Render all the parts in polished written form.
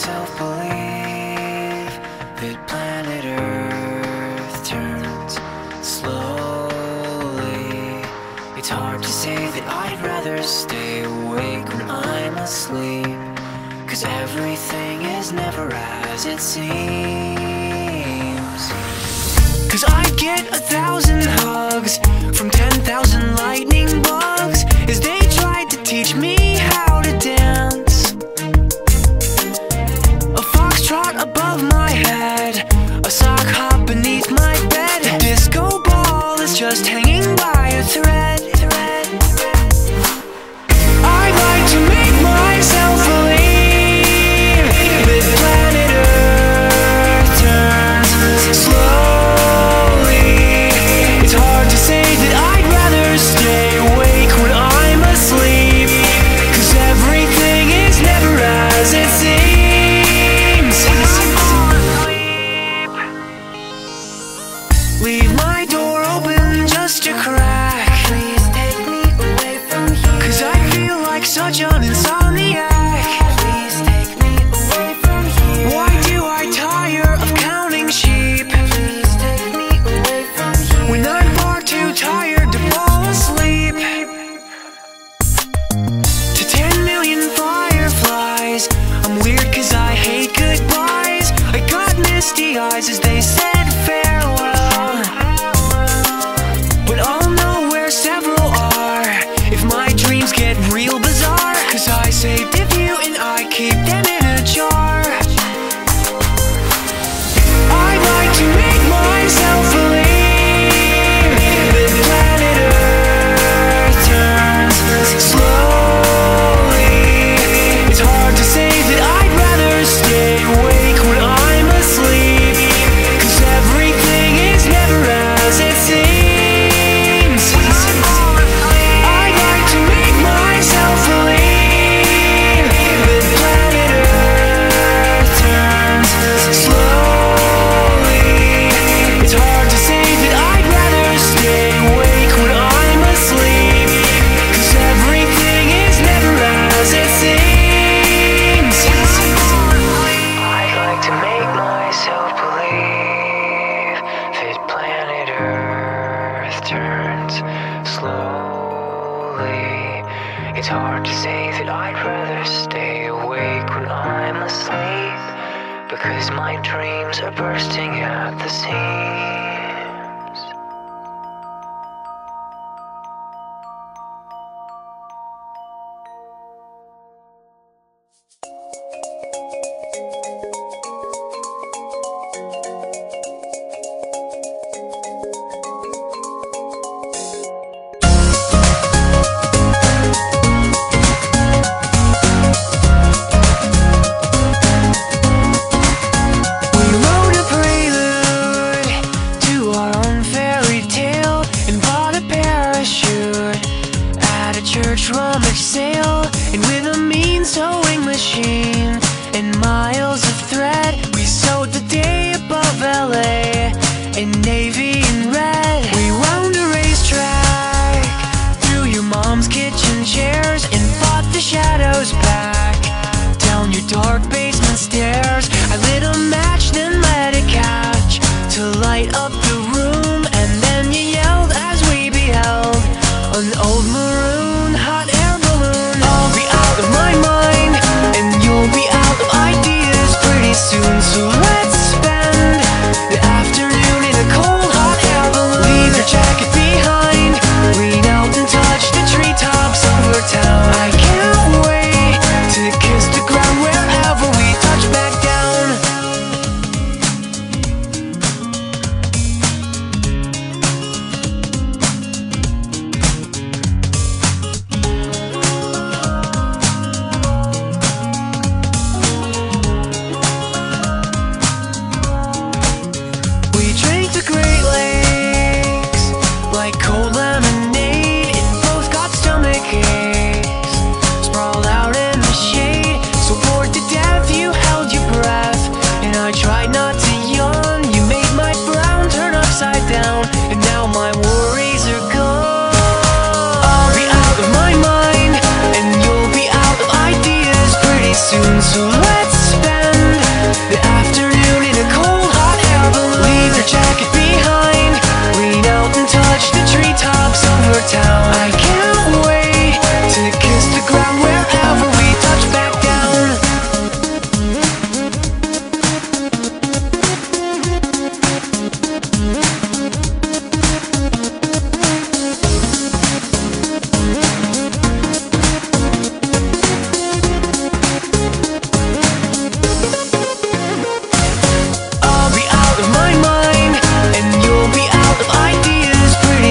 myself believe that planet Earth turns slowly. It's hard to say that I'd rather stay awake when I'm asleep, 'cause everything is never as it seems. 'Cause I get 1,000 hugs from 10,000 lightning bugs as they tried to teach me how to dance. A foxtrot above my head, a sock hop beneath my bed, a disco ball is just hanging by a thread. I like to make myself believe that planet Earth turns slowly. It's hard to say that I'd rather stay awake when I'm asleep, 'cause everything is never as it seems. Leave my door open just a crack. Please take me away from here, 'cause I feel like such an insomniac. Please take me away from here. Why do I tire of counting sheep? Please take me away from here, when I'm far too tired to fall asleep. To 10 million fireflies, I'm weird 'cause I hate goodbyes. I got misty eyes as they said farewell, but I'll know where several are if my dreams get real bizarre, 'cause I saved a few and I keep them in a jar. I like to make myself believe that planet Earth turns slowly. It's hard to say that I'd rather stay awake when I'm asleep, 'cause everything is never as it seems. I like to make myself believe that planet Earth turns slowly. It's hard to say that I'd rather stay awake when I'm asleep, 'cause everything is never as it seems. I'd like to make myself believe that planet Earth turns slowly. It's hard to say that I'd rather stay awake when I'm asleep, because my dreams are bursting at the seams. We wrote a prelude to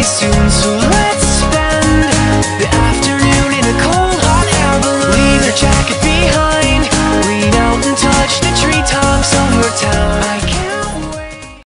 soon. So